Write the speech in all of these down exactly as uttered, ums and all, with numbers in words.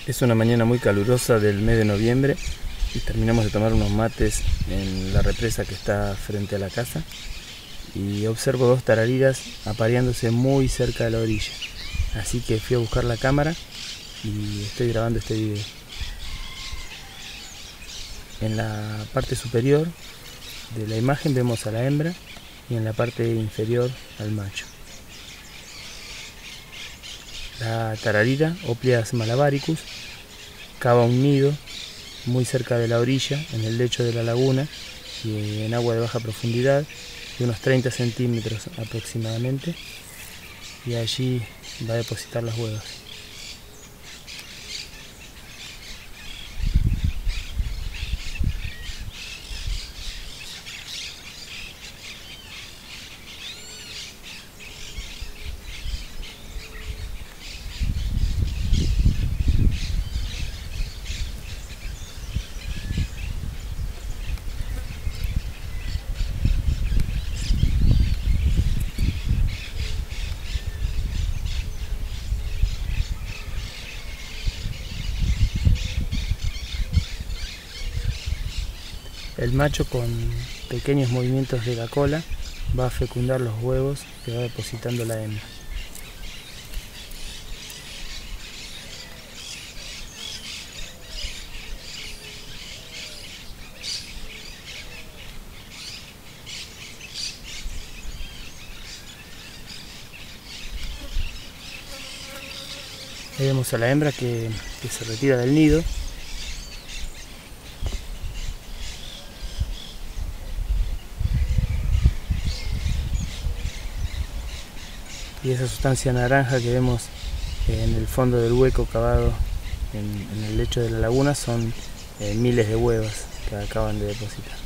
Es una mañana muy calurosa del mes de noviembre y terminamos de tomar unos mates en la represa que está frente a la casa y observo dos tarariras apareándose muy cerca de la orilla. Así que fui a buscar la cámara y estoy grabando este video. En la parte superior de la imagen vemos a la hembra y en la parte inferior al macho. La tararira, Opleas malabaricus, cava un nido muy cerca de la orilla, en el lecho de la laguna y en agua de baja profundidad, de unos treinta centímetros aproximadamente, y allí va a depositar las huevas. El macho, con pequeños movimientos de la cola, va a fecundar los huevos que va depositando la hembra. Ahí vemos a la hembra que, que se retira del nido. Y esa sustancia naranja que vemos en el fondo del hueco cavado en, en el lecho de la laguna son eh, miles de huevas que acaban de depositar.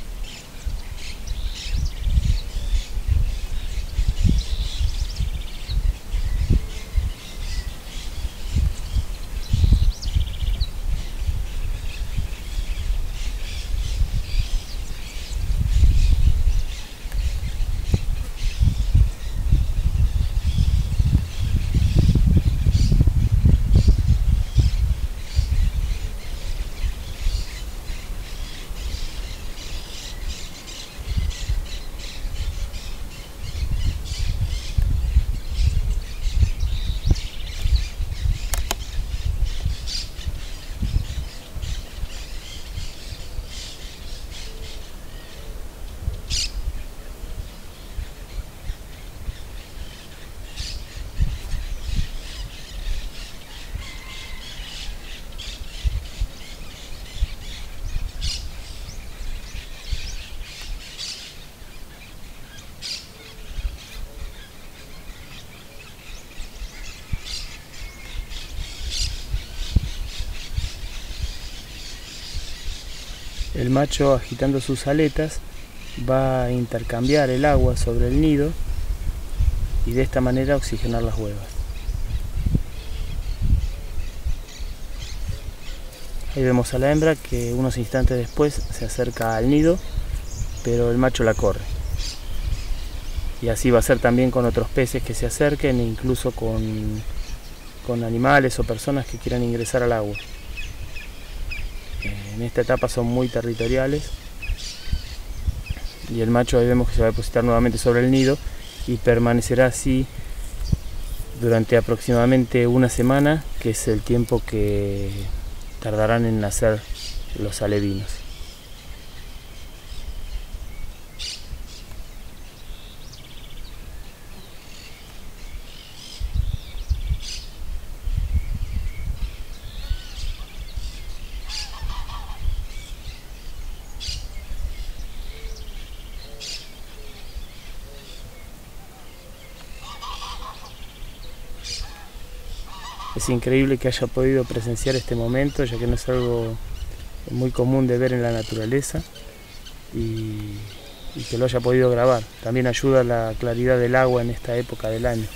El macho, agitando sus aletas, va a intercambiar el agua sobre el nido y de esta manera oxigenar las huevas. Ahí vemos a la hembra que unos instantes después se acerca al nido, pero el macho la corre. Y así va a ser también con otros peces que se acerquen, e incluso con, con animales o personas que quieran ingresar al agua. En esta etapa son muy territoriales y el macho, ahí vemos que se va a depositar nuevamente sobre el nido y permanecerá así durante aproximadamente una semana, que es el tiempo que tardarán en nacer los alevinos. Es increíble que haya podido presenciar este momento, ya que no es algo muy común de ver en la naturaleza, y, y que lo haya podido grabar. También ayuda la claridad del agua en esta época del año.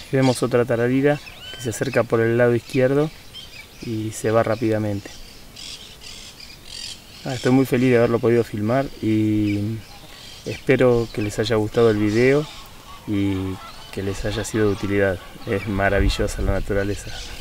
Y vemos otra tararira que se acerca por el lado izquierdo y se va rápidamente. Ah, estoy muy feliz de haberlo podido filmar y espero que les haya gustado el video y que les haya sido de utilidad. Es maravillosa la naturaleza.